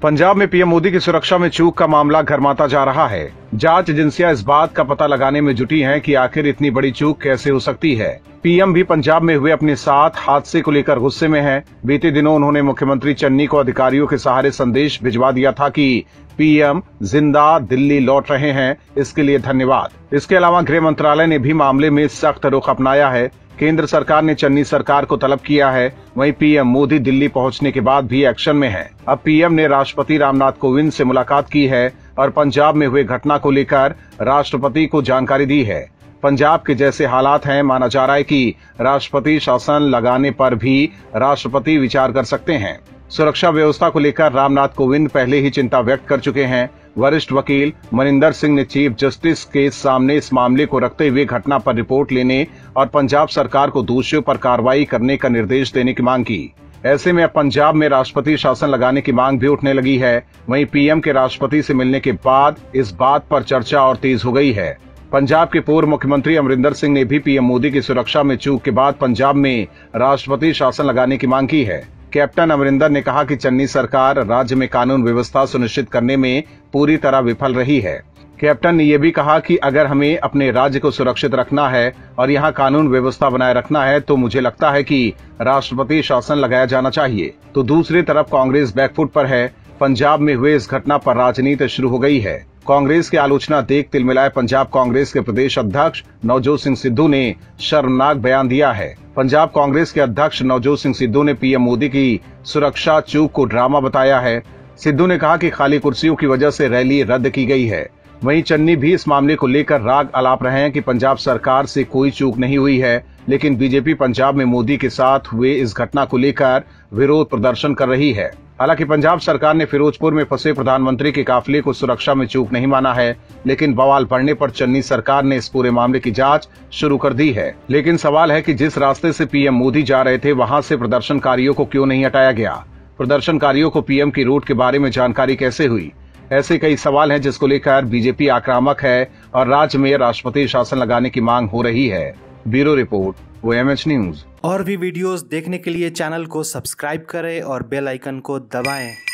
पंजाब में पीएम मोदी की सुरक्षा में चूक का मामला गरमाता जा रहा है। जांच एजेंसियां इस बात का पता लगाने में जुटी हैं कि आखिर इतनी बड़ी चूक कैसे हो सकती है। पीएम भी पंजाब में हुए अपने साथ हादसे को लेकर गुस्से में हैं। बीते दिनों उन्होंने मुख्यमंत्री चन्नी को अधिकारियों के सहारे संदेश भिजवा दिया था कि पीएम जिंदा दिल्ली लौट रहे हैं, इसके लिए धन्यवाद। इसके अलावा गृह मंत्रालय ने भी मामले में सख्त रुख अपनाया है। केंद्र सरकार ने चन्नी सरकार को तलब किया है, वहीं पीएम मोदी दिल्ली पहुंचने के बाद भी एक्शन में हैं। अब पीएम ने राष्ट्रपति रामनाथ कोविंद से मुलाकात की है और पंजाब में हुए घटना को लेकर राष्ट्रपति को जानकारी दी है। पंजाब के जैसे हालात हैं, माना जा रहा है कि राष्ट्रपति शासन लगाने पर भी राष्ट्रपति विचार कर सकते हैं। सुरक्षा व्यवस्था को लेकर रामनाथ कोविंद पहले ही चिंता व्यक्त कर चुके हैं। वरिष्ठ वकील मनिंदर सिंह ने चीफ जस्टिस के सामने इस मामले को रखते हुए घटना पर रिपोर्ट लेने और पंजाब सरकार को दोषियों पर कार्रवाई करने का निर्देश देने की मांग की। ऐसे में अब पंजाब में राष्ट्रपति शासन लगाने की मांग भी उठने लगी है। वहीं पीएम के राष्ट्रपति से मिलने के बाद इस बात पर चर्चा और तेज हो गई है। पंजाब के पूर्व मुख्यमंत्री अमरिंदर सिंह ने भी पीएम मोदी की सुरक्षा में चूक के बाद पंजाब में राष्ट्रपति शासन लगाने की मांग की है। कैप्टन अमरिंदर ने कहा कि चन्नी सरकार राज्य में कानून व्यवस्था सुनिश्चित करने में पूरी तरह विफल रही है। कैप्टन ने यह भी कहा कि अगर हमें अपने राज्य को सुरक्षित रखना है और यहां कानून व्यवस्था बनाए रखना है तो मुझे लगता है कि राष्ट्रपति शासन लगाया जाना चाहिए। तो दूसरी तरफ कांग्रेस बैकफुट पर है। पंजाब में हुए इस घटना पर राजनीति शुरू हो गई है। कांग्रेस की आलोचना देख तिलमिलाए पंजाब कांग्रेस के प्रदेश अध्यक्ष नवजोत सिंह सिद्धू ने शर्मनाक बयान दिया है। पंजाब कांग्रेस के अध्यक्ष नवजोत सिंह सिद्धू ने पीएम मोदी की सुरक्षा चूक को ड्रामा बताया है। सिद्धू ने कहा कि खाली कुर्सियों की वजह से रैली रद्द की गई है। वहीं चन्नी भी इस मामले को लेकर राग अलाप रहे हैं कि पंजाब सरकार से कोई चूक नहीं हुई है, लेकिन बीजेपी पंजाब में मोदी के साथ हुए इस घटना को लेकर विरोध प्रदर्शन कर रही है। हालांकि पंजाब सरकार ने फिरोजपुर में फंसे प्रधानमंत्री के काफिले को सुरक्षा में चूक नहीं माना है, लेकिन बवाल बढ़ने पर चन्नी सरकार ने इस पूरे मामले की जांच शुरू कर दी है। लेकिन सवाल है कि जिस रास्ते से पीएम मोदी जा रहे थे वहां से प्रदर्शनकारियों को क्यों नहीं हटाया गया? प्रदर्शनकारियों को पीएम की रूट के बारे में जानकारी कैसे हुई? ऐसे कई सवाल हैं जिसको लेकर बीजेपी आक्रामक है और राज्य में राष्ट्रपति शासन लगाने की मांग हो रही है। Bureau report, OMH news. और भी वीडियोस देखने के लिए चैनल को सब्सक्राइब करें और बेल आइकन को दबाएं।